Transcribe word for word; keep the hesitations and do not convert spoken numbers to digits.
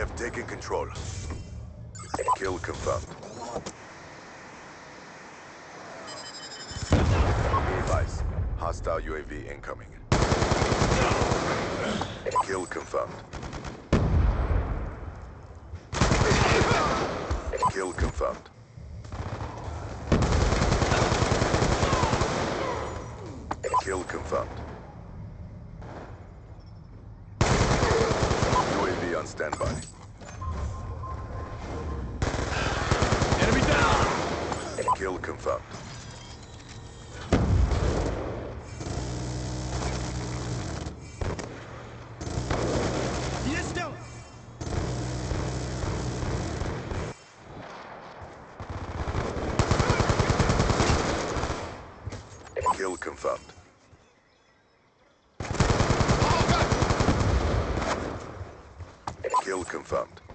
have taken control. Kill confirmed. Be advised. Hostile U A V incoming. Kill confirmed. Kill confirmed. Kill confirmed. U A V on standby. Enemy down! Kill confirmed. Есть дело! Kill confirmed. Kill confirmed.